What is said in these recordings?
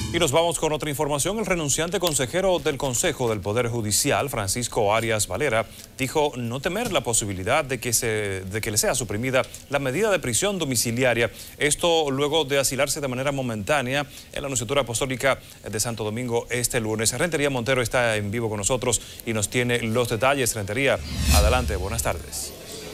Y nos vamos con otra información. El renunciante consejero del Consejo del Poder Judicial, Francisco Arias Valera, dijo no temer la posibilidad de que le sea suprimida la medida de prisión domiciliaria. Esto luego de asilarse de manera momentánea en la Nunciatura Apostólica de Santo Domingo este lunes. Rentería Montero está en vivo con nosotros y nos tiene los detalles. Rentería, adelante, buenas tardes.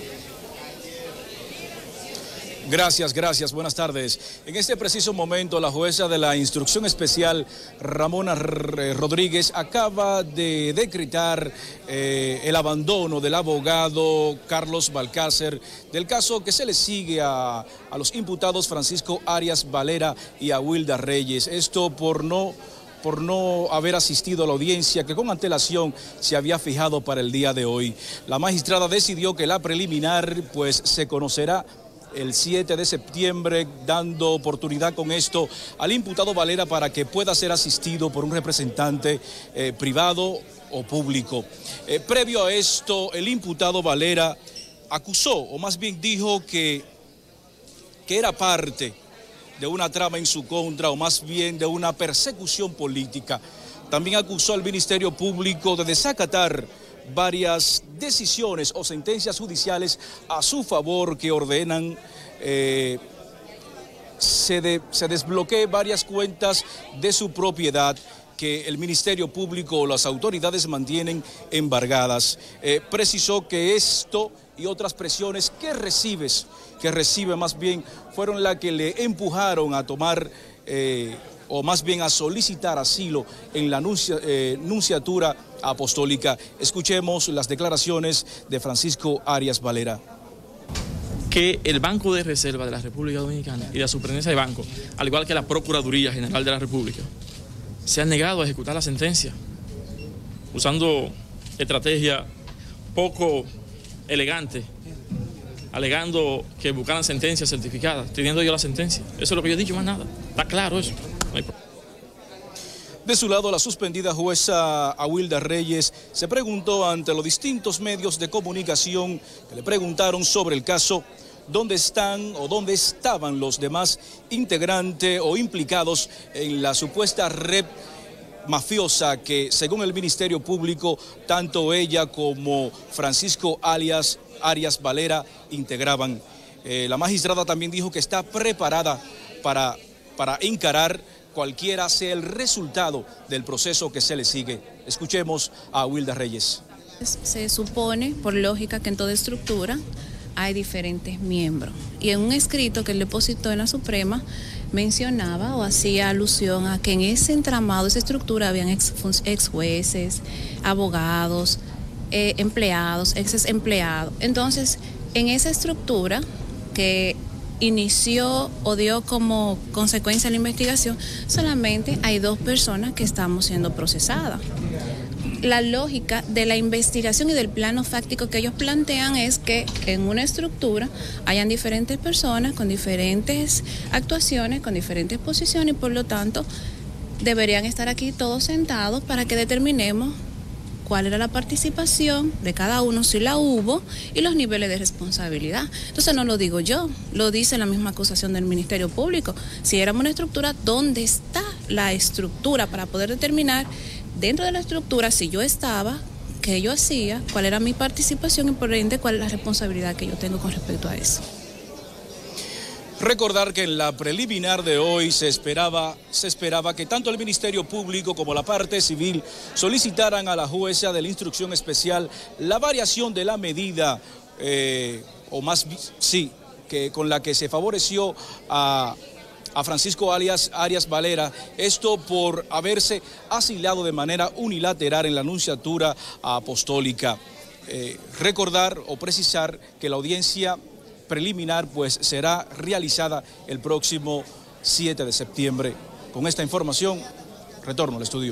Gracias, buenas tardes. En este preciso momento, la jueza de la Instrucción Especial, Ramona Rodríguez, acaba de decretar el abandono del abogado Carlos Balcácer del caso que se le sigue a los imputados Francisco Arias Valera y a Wilda Reyes. Esto por no haber asistido a la audiencia que con antelación se había fijado para el día de hoy. La magistrada decidió que la preliminar pues se conocerá el 7 de septiembre, dando oportunidad con esto al imputado Valera para que pueda ser asistido por un representante privado o público. Previo a esto, el imputado Valera acusó, o más bien dijo que era parte de una trama en su contra, o más bien de una persecución política. También acusó al Ministerio Público de desacatar varias decisiones o sentencias judiciales a su favor que ordenan se desbloquee varias cuentas de su propiedad que el Ministerio Público o las autoridades mantienen embargadas. Precisó que esto y otras presiones que recibe más bien, fueron las que le empujaron a tomar o más bien a solicitar asilo en la Nunciatura Apostólica. Escuchemos las declaraciones de Francisco Arias Valera. Que el Banco de Reserva de la República Dominicana y la Superintendencia de Banco, al igual que la Procuraduría General de la República, se han negado a ejecutar la sentencia, usando estrategia poco elegante, alegando que buscaran sentencias certificadas, teniendo yo la sentencia. Eso es lo que yo he dicho, más nada. Está claro eso. De su lado, la suspendida jueza Awilda Reyes se preguntó ante los distintos medios de comunicación que le preguntaron sobre el caso dónde están o dónde estaban los demás integrantes o implicados en la supuesta red mafiosa que, según el Ministerio Público, tanto ella como Francisco Arias Valera integraban. La magistrada también dijo que está preparada para encarar cualquiera sea el resultado del proceso que se le sigue. Escuchemos a Wilda Reyes. Se supone, por lógica, que en toda estructura hay diferentes miembros. Y en un escrito que él depositó en la Suprema, mencionaba o hacía alusión a que en ese entramado, esa estructura, habían ex jueces, abogados, empleados, ex empleados. Entonces, en esa estructura que inició o dio como consecuencia la investigación, solamente hay 2 personas que estamos siendo procesadas. La lógica de la investigación y del plano fáctico que ellos plantean es que en una estructura hayan diferentes personas con diferentes actuaciones, con diferentes posiciones y por lo tanto deberían estar aquí todos sentados para que determinemos cuál era la participación de cada uno, si la hubo, y los niveles de responsabilidad. Entonces no lo digo yo, lo dice la misma acusación del Ministerio Público. Si éramos una estructura, ¿dónde está la estructura para poder determinar dentro de la estructura si yo estaba, qué yo hacía, cuál era mi participación y por ende cuál es la responsabilidad que yo tengo con respecto a eso? Recordar que en la preliminar de hoy se esperaba que tanto el Ministerio Público como la parte civil solicitaran a la jueza de la Instrucción Especial la variación de la medida, o más sí, que con la que se favoreció a Francisco Arias Valera, esto por haberse asilado de manera unilateral en la Nunciatura Apostólica. Recordar o precisar que la audiencia preliminar pues será realizada el próximo 7 de septiembre. Con esta información, retorno al estudio.